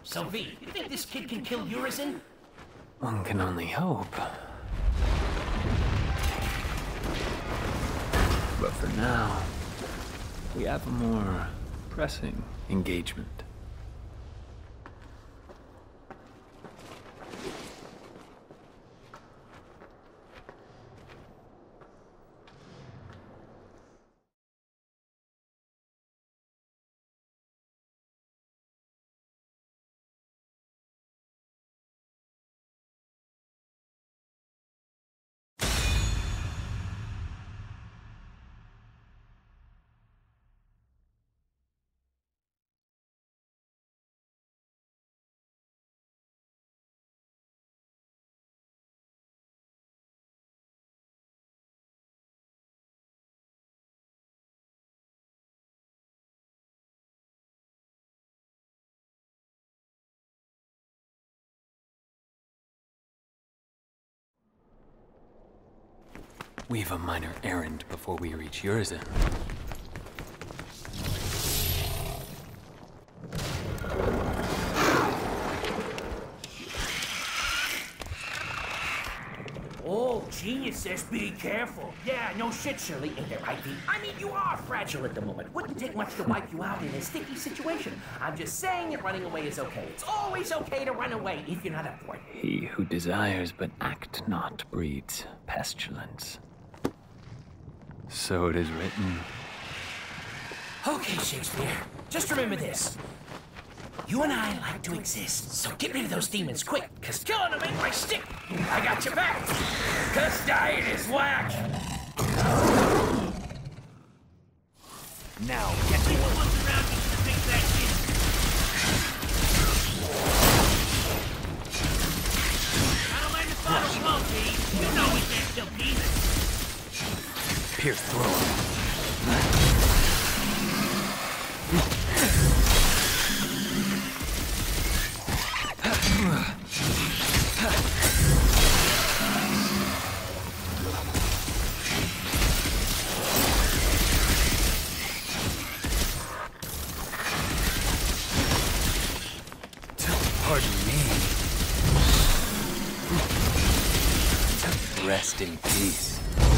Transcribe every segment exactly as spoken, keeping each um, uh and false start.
So V, you think this kid can kill Urizen? One can only hope. But for now, we have a more pressing engagement. We've a minor errand before we reach Urizen. Oh, genius says be careful. Yeah, no shit, Shirley. Ain't that right, V? I mean, you are fragile at the moment. Wouldn't take much to wipe you out in a sticky situation. I'm just saying that running away is okay. It's always okay to run away if you're not up for it. He who desires but act not breeds pestilence. So it is written. Okay, Shakespeare. Just remember this. You and I like to exist, so get rid of those demons quick, cause killing them ain't my stick. I got your back. Cause dying is whack. Now, get me the ones around you to fix that shit. I don't mind the thought of smoke, V. You know we can't still demons. Pierce through. Pardon me. Rest in peace.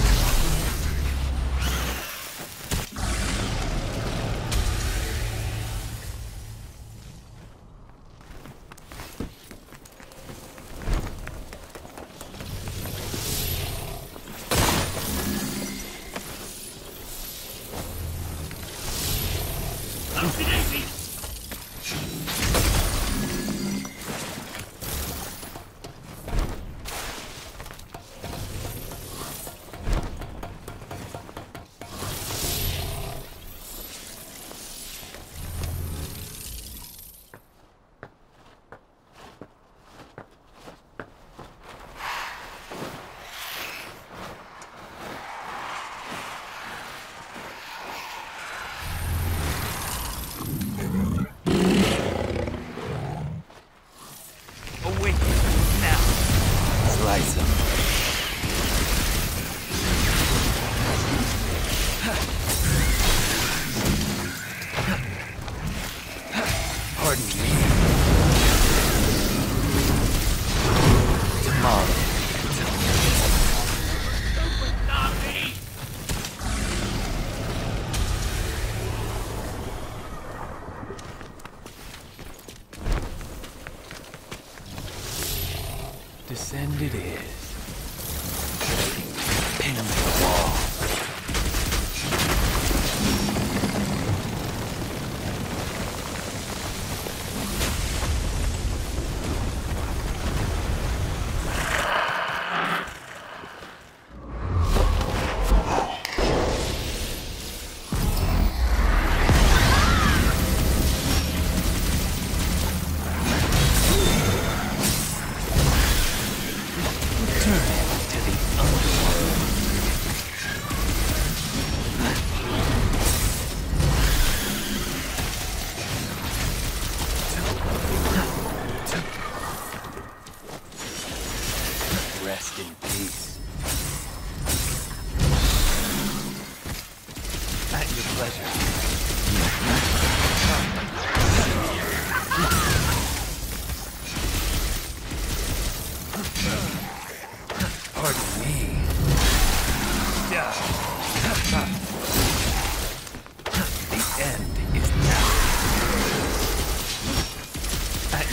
Pardon me. Tomorrow. Descend it is. Pin the wall.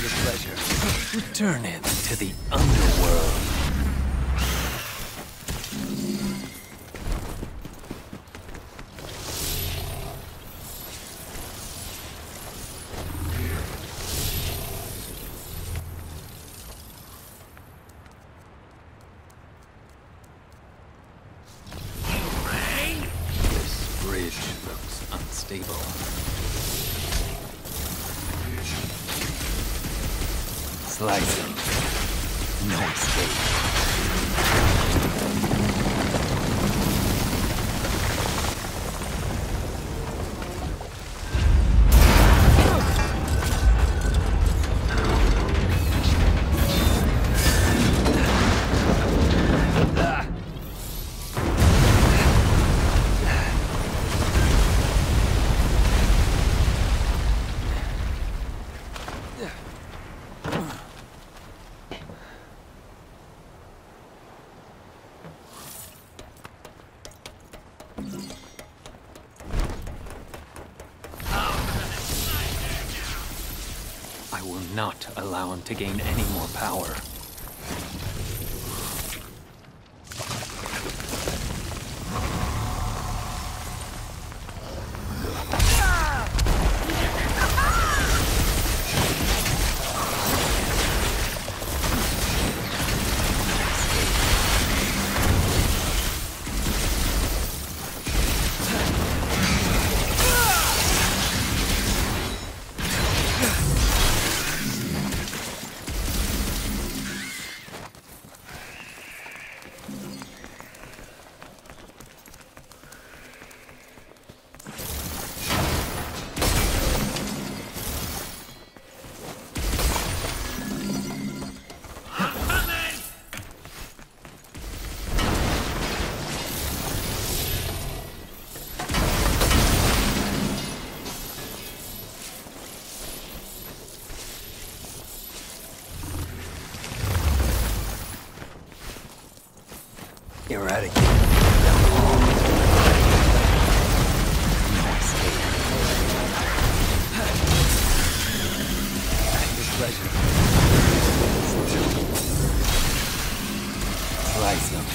your pleasure. Return it to the underworld. This bridge looks unstable. Slicing. No escape. I will not allow him to gain any more power. Eradicate them all. No escape. At your pleasure. Slice them.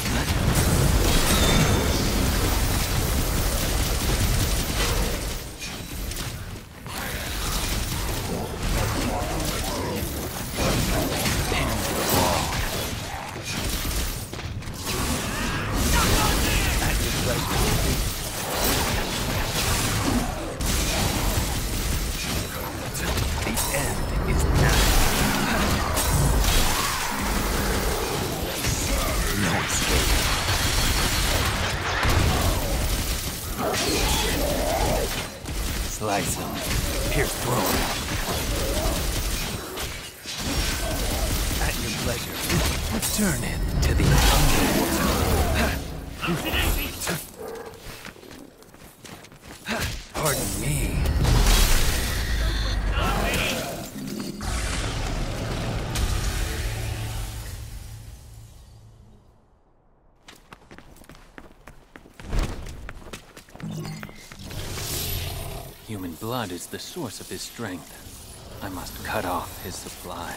Slice him. Pierce throat. At your pleasure. Return him to the underworld. Pardon me. Human blood is the source of his strength. I must cut off his supply.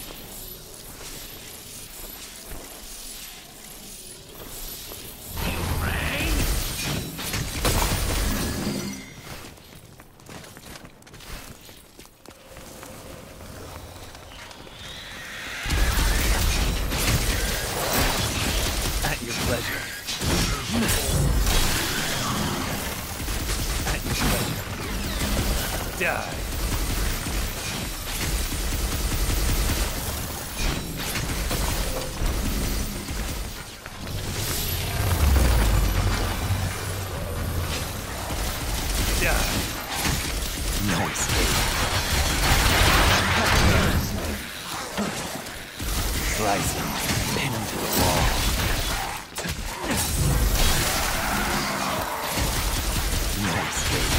At your pleasure. At your pleasure. Die. Die. No escape. Slice him. Pin him to the wall. No escape.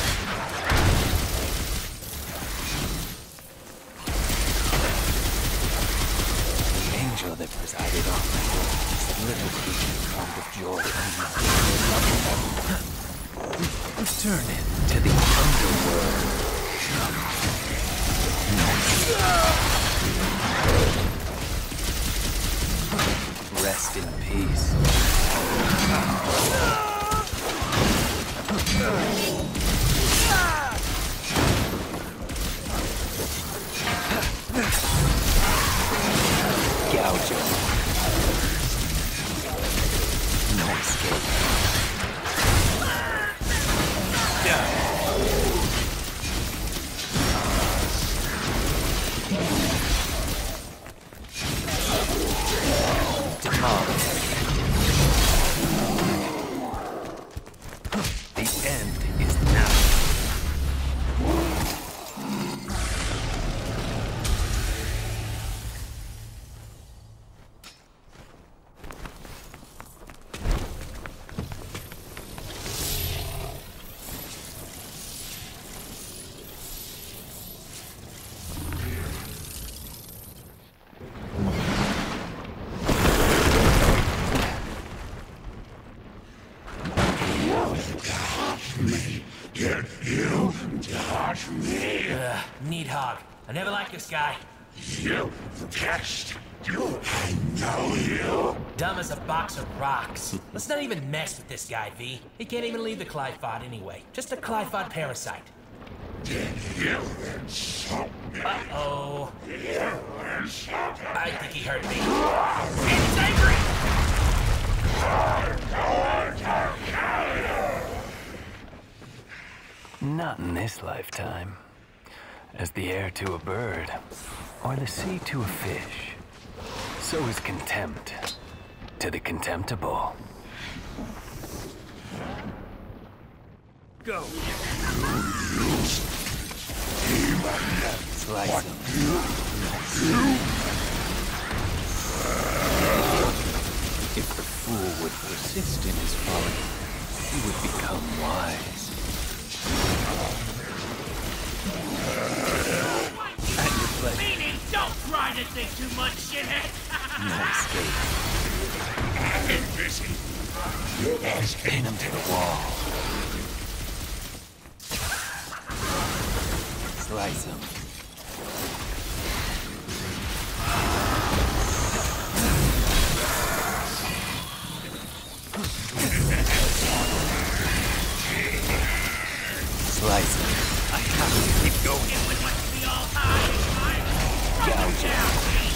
That presided on the world is little creature formed of joy and return it to the underworld. No. peace. Gouge him. No escape. The end is now. Did you touch me? Ugh, Needhog. I never liked this guy. You test. Do I know you? Dumb as a box of rocks. Let's not even mess with this guy, V. He can't even leave the Qliphoth anyway. Just a Qliphoth parasite. Did you insult me? Uh-oh. You insulted I think he hurt me. He's angry! I'm going to kill you! Not in this lifetime. As the air to a bird, or the sea to a fish, so is contempt to the contemptible. Go! Slice him. If the fool would persist in his folly, he would become wise. At your pleasure. Meaning, don't try to think too much, shithead! No escape. I'm busy. You guys Pin him to the wall. Slice him. Slice him. I have to keep going. It would like to be all high and Gouge him.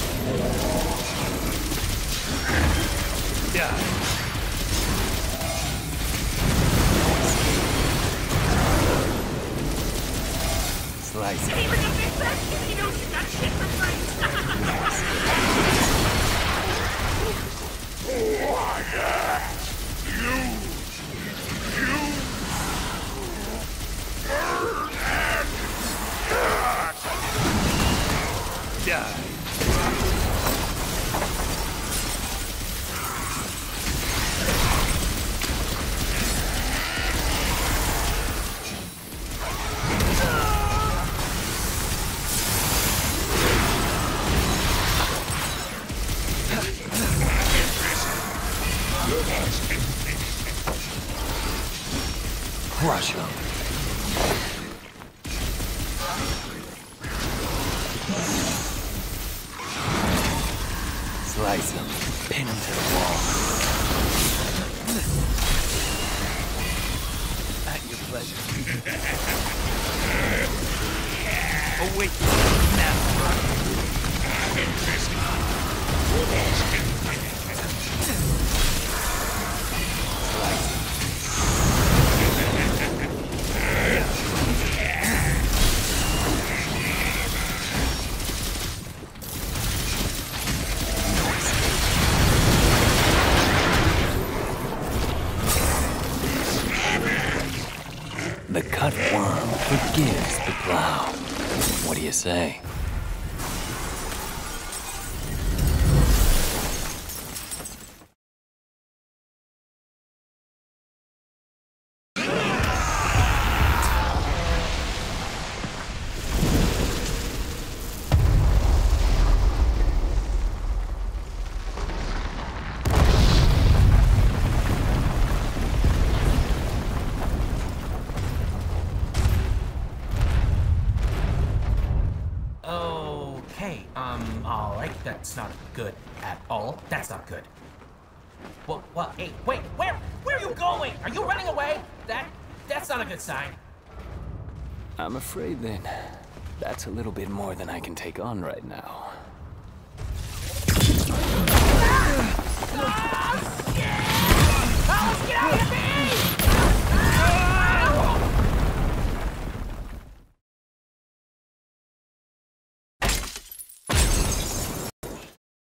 Yeah. Slice him. Even if it's that shit, he knows you got shit for free! Die. Crush him. Slice him. Pin him to the wall. At your pleasure. Await now. Slice him. The cut worm forgives the plow. What do you say? Okay, um, alright, that's not good at all. That's not good. Well, well, hey, wait, where, where are you going? Are you running away? That, that's not a good sign. I'm afraid then, that's a little bit more than I can take on right now. Oh, shit! Oh, let's get out of here!